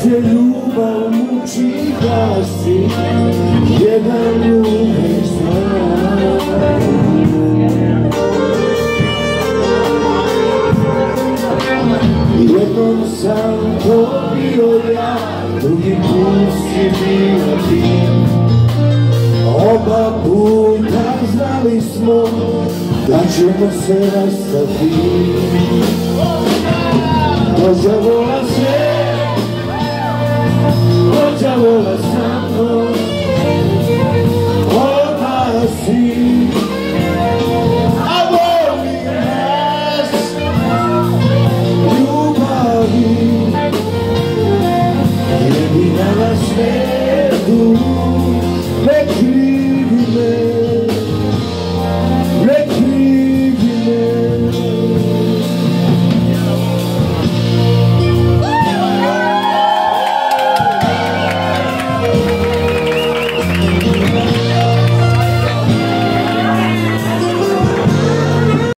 te ljubav muči gasi, jedan uvek znam. Jednom sam to bio ja, drugi put si bila ti. Oba puta znali smo da ćemo se rastati. Dođa vola se, dođa vola sa mnom.